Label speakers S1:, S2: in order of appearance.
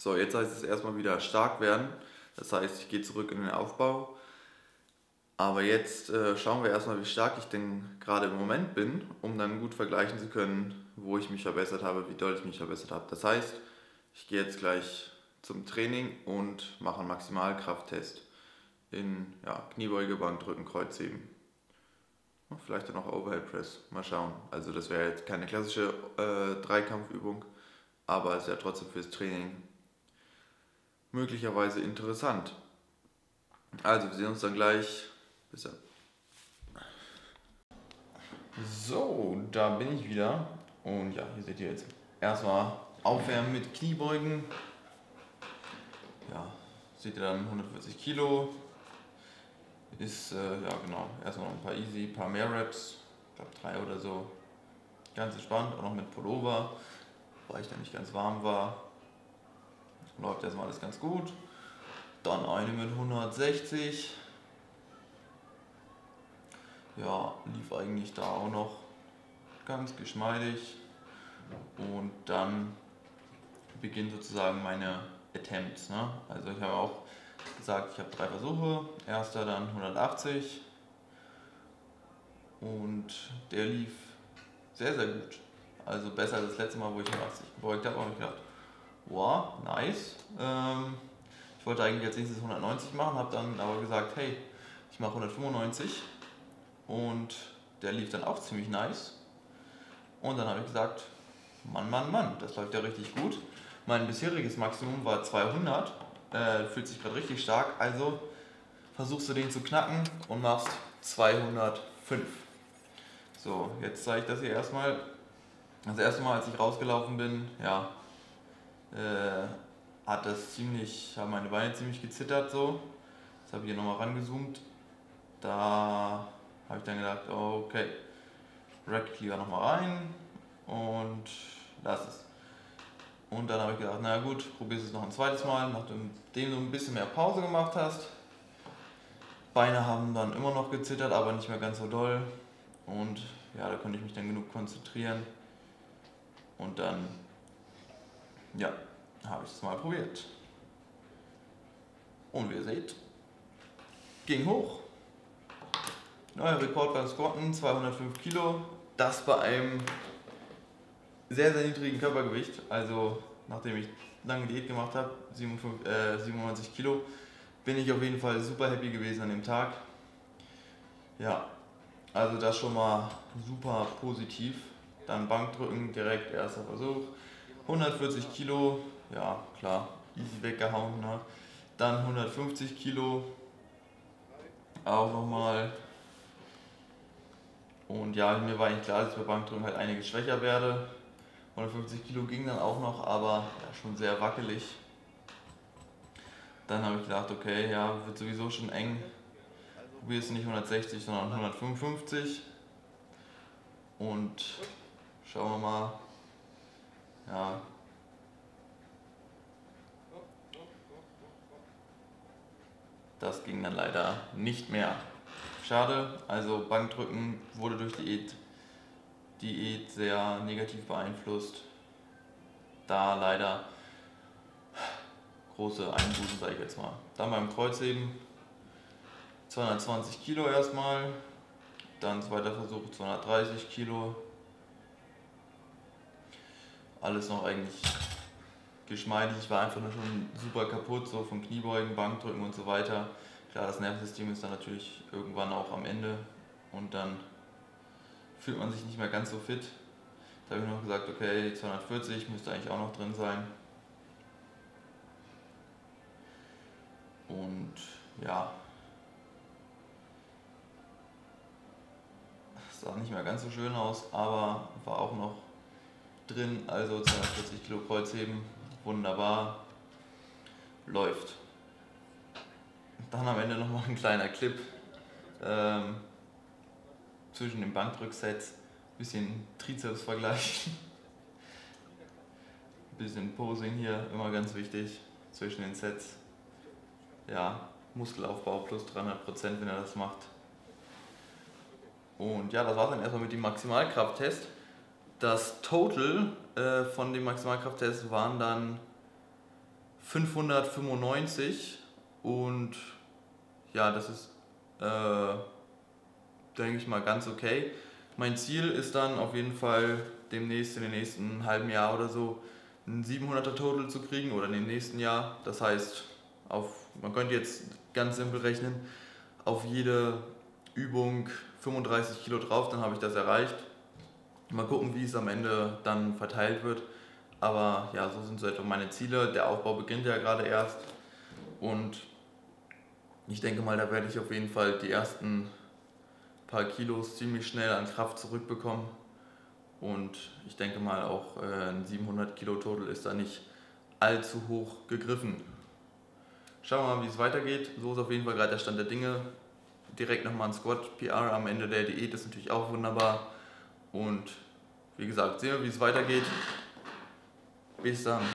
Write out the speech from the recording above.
S1: So, jetzt heißt es erstmal wieder stark werden. Das heißt, ich gehe zurück in den Aufbau. Aber jetzt schauen wir erstmal, wie stark ich denn gerade im Moment bin, um dann gut vergleichen zu können, wo ich mich verbessert habe, wie doll ich mich verbessert habe. Das heißt, ich gehe jetzt gleich zum Training und mache einen Maximalkrafttest in Kniebeuge, Bankdrücken, Kreuzheben. Vielleicht dann auch Overhead Press. Mal schauen. Also das wäre jetzt keine klassische Dreikampfübung, aber es ist ja trotzdem fürs Training möglicherweise interessant. Also wir sehen uns dann gleich. Bis dann. So, da bin ich wieder. Und ja, hier seht ihr jetzt erstmal aufwärmen mit Kniebeugen. Ja, seht ihr dann 140 Kilo. Ist, genau, erstmal noch ein paar easy, ein paar mehr Reps. Ich glaube 3 oder so. Ganz entspannt, auch noch mit Pullover, weil ich da nicht ganz warm war. Läuft erstmal alles ganz gut. Dann eine mit 160. Ja, lief eigentlich da auch noch ganz geschmeidig. Und dann beginnen sozusagen meine Attempts. Ne? Also ich habe auch gesagt, ich habe 3 Versuche. Erster dann 180. Und der lief sehr, sehr gut. Also besser als das letzte Mal, wo ich 180 gebeugt habe. Und ich gedacht, wow, nice. Ich wollte eigentlich als nächstes 190 machen, habe dann aber gesagt, hey, ich mache 195. Und der lief dann auch ziemlich nice. Und dann habe ich gesagt, Mann, das läuft ja richtig gut. Mein bisheriges Maximum war 200, fühlt sich gerade richtig stark, also versuchst du den zu knacken und machst 205. So, jetzt zeige ich das hier erstmal. Das erste Mal, als ich rausgelaufen bin, ja, haben meine Beine ziemlich gezittert so. Jetzt habe ich hier nochmal rangezoomt. Da habe ich dann gedacht, okay, rack lieber nochmal rein und lass es. Und dann habe ich gedacht, na gut, probierst es noch ein zweites Mal, nachdem du ein bisschen mehr Pause gemacht hast. Beine haben dann immer noch gezittert, aber nicht mehr ganz so doll. Und ja, da konnte ich mich dann genug konzentrieren. Und dann, ja, habe ich es mal probiert. Und wie ihr seht, ging hoch. Neuer Rekord beim Squatten, 205 Kilo. Das bei einem sehr, sehr niedrigen Körpergewicht. Also nachdem ich lange Diät gemacht habe, 97 Kilo, bin ich auf jeden Fall super happy gewesen an dem Tag. Ja, also das schon mal super positiv. Dann Bankdrücken, direkt erster Versuch. 140 Kilo, ja klar, easy weggehauen. Ne? Dann 150 Kilo, auch nochmal. Und ja, mir war eigentlich klar, dass ich bei Bankdrücken halt einiges schwächer werde. 150 Kilo ging dann auch noch, aber ja, schon sehr wackelig. Dann habe ich gedacht, okay, ja, wird sowieso schon eng. Probierst du nicht 160, sondern 155. Und schauen wir mal. Ja. Das ging dann leider nicht mehr. Schade, also Bankdrücken wurde durch Diät sehr negativ beeinflusst. Da leider große Einbußen, sage ich jetzt mal. Dann beim Kreuzheben 220 Kilo erstmal, dann zweiter Versuch 230 Kilo. Alles noch eigentlich geschmeidig, ich war einfach nur schon super kaputt, so von Kniebeugen, Bankdrücken und so weiter. Klar, das Nervensystem ist dann natürlich irgendwann auch am Ende und dann fühlt man sich nicht mehr ganz so fit. Da habe ich noch gesagt, okay, 240 müsste eigentlich auch noch drin sein. Und ja, sah nicht mehr ganz so schön aus, aber war auch noch drin, also 240 Kilo Kreuzheben, wunderbar, läuft. Dann am Ende nochmal ein kleiner Clip zwischen den Bankdrücksets, bisschen Trizeps vergleichen, bisschen Posing hier, immer ganz wichtig zwischen den Sets. Ja, Muskelaufbau plus 300%, wenn er das macht. Und ja, das war dann erstmal mit dem Maximalkrafttest. Das Total von dem Maximalkrafttest waren dann 595 und ja, das ist, denke ich mal, ganz okay. Mein Ziel ist dann auf jeden Fall demnächst in den nächsten halben Jahr oder so einen 700er Total zu kriegen oder in dem nächsten Jahr. Das heißt, man könnte jetzt ganz simpel rechnen, auf jede Übung 35 Kilo drauf, dann habe ich das erreicht. Mal gucken, wie es am Ende dann verteilt wird. Aber ja, so sind so etwa meine Ziele. Der Aufbau beginnt ja gerade erst und ich denke mal, da werde ich auf jeden Fall die ersten paar Kilos ziemlich schnell an Kraft zurückbekommen. Und ich denke mal auch ein 700 Kilo Total ist da nicht allzu hoch gegriffen. Schauen wir mal, wie es weitergeht. So ist auf jeden Fall gerade der Stand der Dinge. Direkt nochmal ein Squat PR am Ende der Diät ist natürlich auch wunderbar. Und wie gesagt, sehen wir, wie es weitergeht. Bis dann.